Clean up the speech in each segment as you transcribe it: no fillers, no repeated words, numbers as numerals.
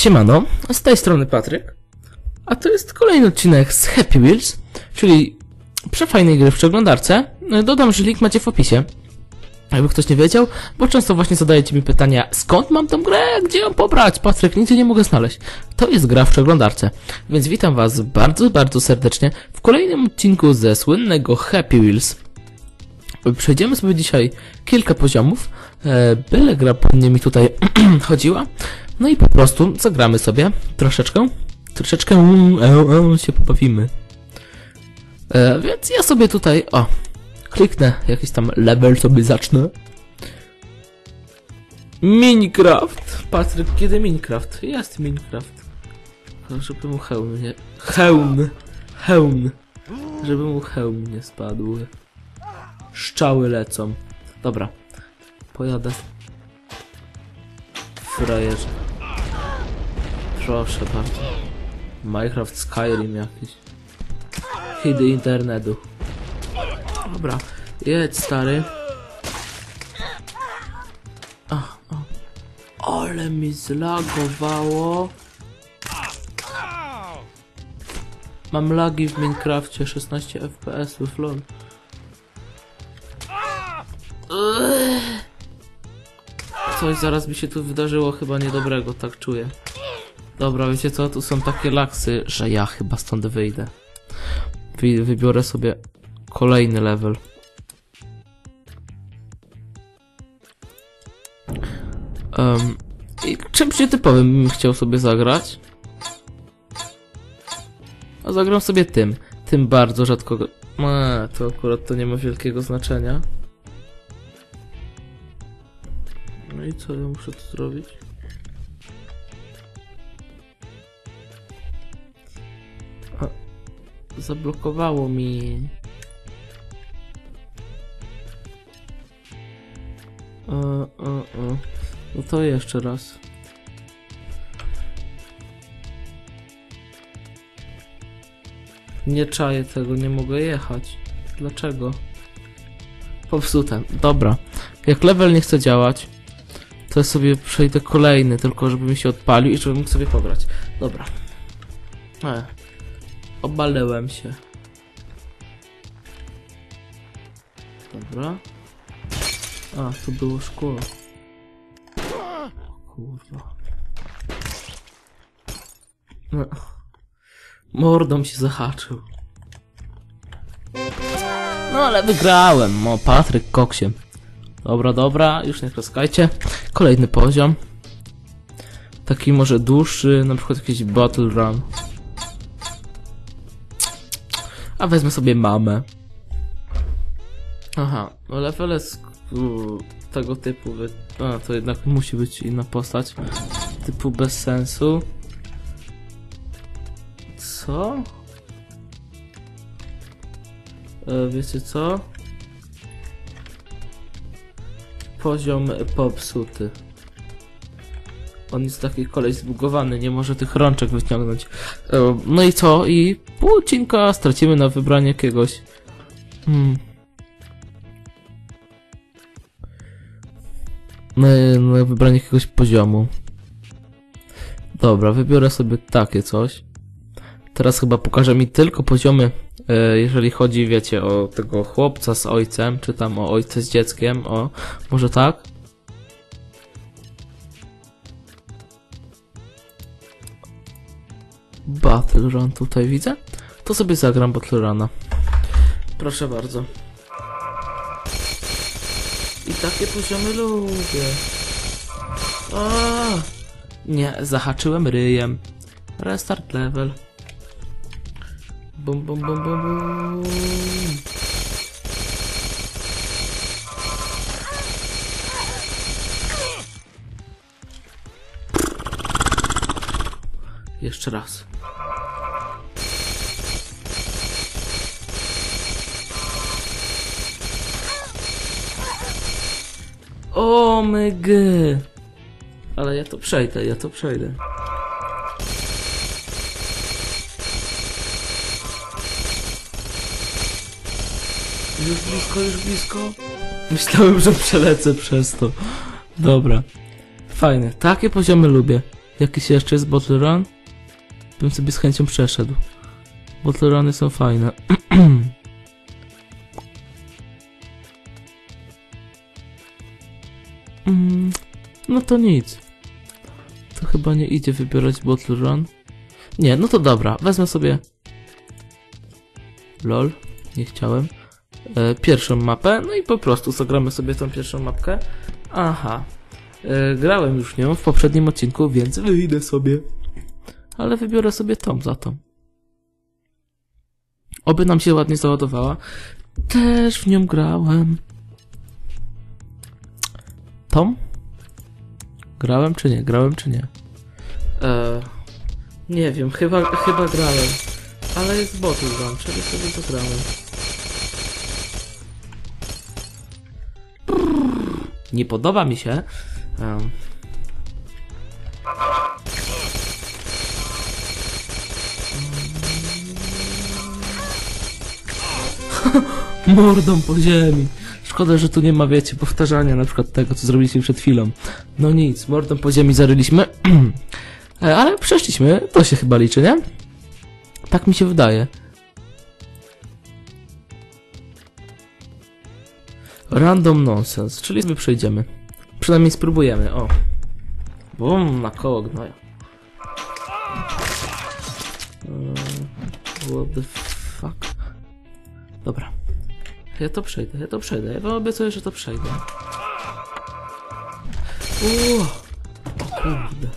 Siemano, z tej strony Patryk, a to jest kolejny odcinek z Happy Wheels, czyli przefajnej gry w przeglądarce. Dodam, że link macie w opisie, jakby ktoś nie wiedział, bo często właśnie zadajecie mi pytania, skąd mam tą grę, gdzie ją pobrać? Patryk, nigdzie nie mogę znaleźć. To jest gra w przeglądarce, więc witam was bardzo, bardzo serdecznie w kolejnym odcinku ze słynnego Happy Wheels. Przejdziemy sobie dzisiaj kilka poziomów, byle gra pewnie mi tutaj chodziła. No i po prostu zagramy sobie troszeczkę się pobawimy. Więc ja sobie tutaj, kliknę jakiś tam level, sobie zacznę. Minecraft. Patryk, kiedy Minecraft? Jest Minecraft. Żeby mu hełm nie... Hełm. Żeby mu hełm nie spadł. Szczały lecą. Dobra. Pojadę. Frajerze. Proszę bardzo. Minecraft Skyrim jakiś. Hit internetu. Dobra. Jedź, stary. Ale mi zlagowało. Mam lagi w Minecrafcie. 16 FPS-ów, lol. Coś zaraz mi się tu wydarzyło chyba niedobrego, tak czuję. Dobra, wiecie co? Tu są takie laksy, że ja chyba stąd wyjdę. Wybiorę sobie kolejny level. I czymś nietypowym bym chciał sobie zagrać. A zagram sobie tym. Tym bardzo rzadko... to akurat to nie ma wielkiego znaczenia. No i co ja muszę tu zrobić? Zablokowało mi. No to jeszcze raz. Nie czaję tego, nie mogę jechać. Dlaczego? Popsute. Dobra. Jak level nie chce działać, to sobie przejdę kolejny, tylko żeby mi się odpalił i żeby mógł sobie pobrać. Dobra. Obalałem się. Dobra. Tu było szkło. Kurwa. Mordą się zahaczył. No ale wygrałem. Patryk koksiem. Dobra, już nie klaskajcie. Kolejny poziom. Taki może dłuższy, na przykład jakiś Battle Run. A wezmę sobie mamę. Aha, no levele z tego typu... to jednak musi być inna postać. Typu bez sensu. Co? Wiecie co? Poziom popsuty. On jest taki koleś zbugowany, nie może tych rączek wyciągnąć. No i co? I pół odcinka stracimy na wybranie jakiegoś... Na wybranie jakiegoś poziomu. Dobra, wybiorę sobie takie coś. Teraz chyba pokaże mi tylko poziomy, jeżeli chodzi, wiecie, o tego chłopca z ojcem, czy tam o ojca z dzieckiem, może tak? Battle Run tutaj widzę? To sobie zagram Battle Runa. Proszę bardzo. I takie poziomy lubię. Nie, zahaczyłem ryjem. Restart level. Bum. Jeszcze raz. O my g. Ale ja to przejdę. Już blisko. Myślałem, że przelecę przez to. Dobra. Fajne. Takie poziomy lubię. Jakiś jeszcze jest Bottle Run? Bym sobie z chęcią przeszedł. Bottle Runy są fajne. No to nic. To chyba nie idzie wybierać Bottle Run. Nie, no to dobra. Wezmę sobie... LOL. Nie chciałem. Pierwszą mapę. No i po prostu zagramy sobie tą pierwszą mapkę. Aha. Grałem już nią w poprzednim odcinku, więc wyjdę sobie. Ale wybiorę sobie tą za tą. Oby nam się ładnie załadowała. Też w nią grałem. Tą? Grałem czy nie? Grałem czy nie? Nie wiem, chyba grałem. Ale jest Bottle Run, czyli sobie zagrałem. Nie podoba mi się. Mordą po ziemi. Szkoda, że tu nie ma, wiecie, powtarzania na przykład tego, co zrobiliśmy przed chwilą. No nic, mordą po ziemi zaryliśmy. Ale przeszliśmy, to się chyba liczy, nie? Tak mi się wydaje. Random nonsense, czyli my przejdziemy. Przynajmniej spróbujemy, o. Bum, na koło gnoja. What the fuck? Dobra. Ja to przejdę. Ja wam obiecuję, że to przejdę. O kurde.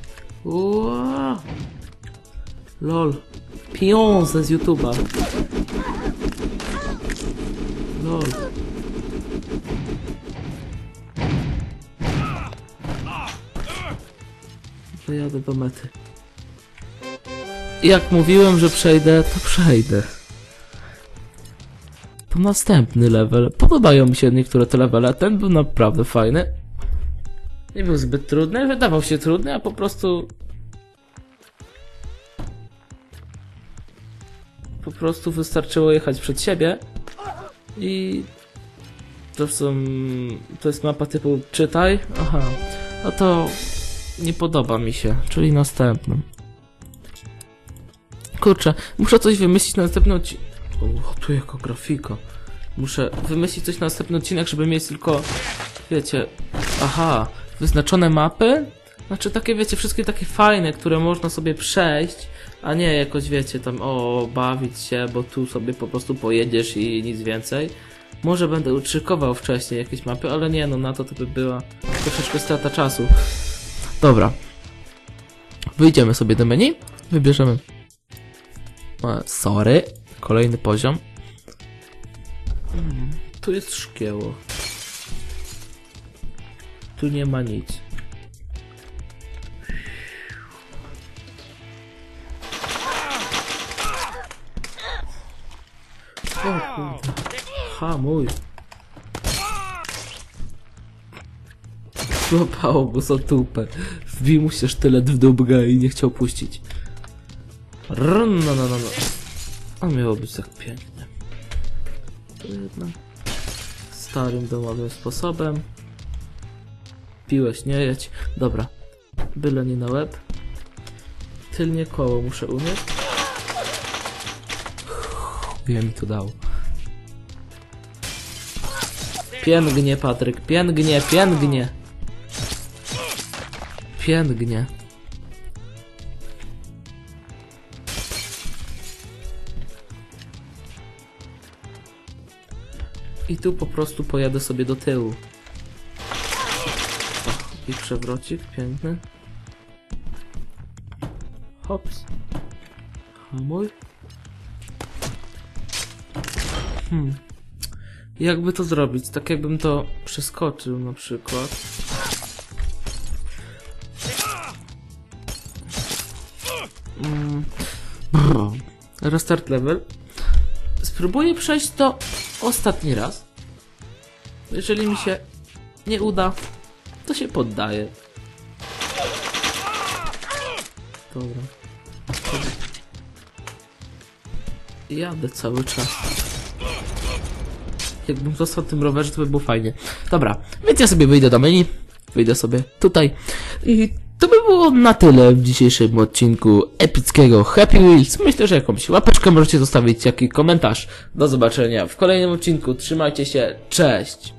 LOL. Pieniądze z YouTube'a. LOL. Dojadę do mety. Jak mówiłem, że przejdę, to przejdę. To następny level. Podobają mi się niektóre te levele. Ten był naprawdę fajny. Nie był zbyt trudny. Wydawał się trudny, a po prostu... wystarczyło jechać przed siebie. I... To jest mapa typu czytaj. Aha. No to... nie podoba mi się. Czyli następną. Kurczę, muszę coś wymyślić na następny odcinek. Tu jako grafika. Muszę wymyślić coś na następny odcinek, żeby mieć tylko, wiecie, aha, wyznaczone mapy. Znaczy takie, wiecie, wszystkie takie fajne, które można sobie przejść, a nie jakoś, wiecie, tam, bawić się, bo tu sobie po prostu pojedziesz i nic więcej. Może będę utrzykował wcześniej jakieś mapy, ale nie, no na to by była troszeczkę strata czasu. Dobra. Wyjdziemy sobie do menu, wybierzemy. Sorry. Kolejny poziom. Tu jest szkieło. Tu nie ma nic. O kurde. Hamuj. Złapało go za tupę. Wbił mu się sztylet w dubgę i nie chciał puścić. No. A miało być tak pięknie. To jednak starym domowym sposobem. Piłeś, nie jedź. Dobra. Byle nie na łeb. Tylnie koło muszę umieć. Wie mi to dał. Pięknie, Patryk. Pięknie. Pięknie. I tu po prostu pojadę sobie do tyłu. O, i przewrocik, piękny. Hops. Hamuj. Jakby to zrobić? Tak jakbym to przeskoczył na przykład. Restart level. Spróbuję przejść to ostatni raz. Jeżeli mi się nie uda, to się poddaję. Dobra. Jadę cały czas. Jakbym został w tym rowerze, to by było fajnie. Dobra, więc ja sobie wyjdę do menu. Wyjdę sobie tutaj. I To by było na tyle w dzisiejszym odcinku epickiego Happy Wheels. Myślę, że jakąś łapeczkę możecie zostawić, jakiś komentarz. Do zobaczenia w kolejnym odcinku. Trzymajcie się, cześć!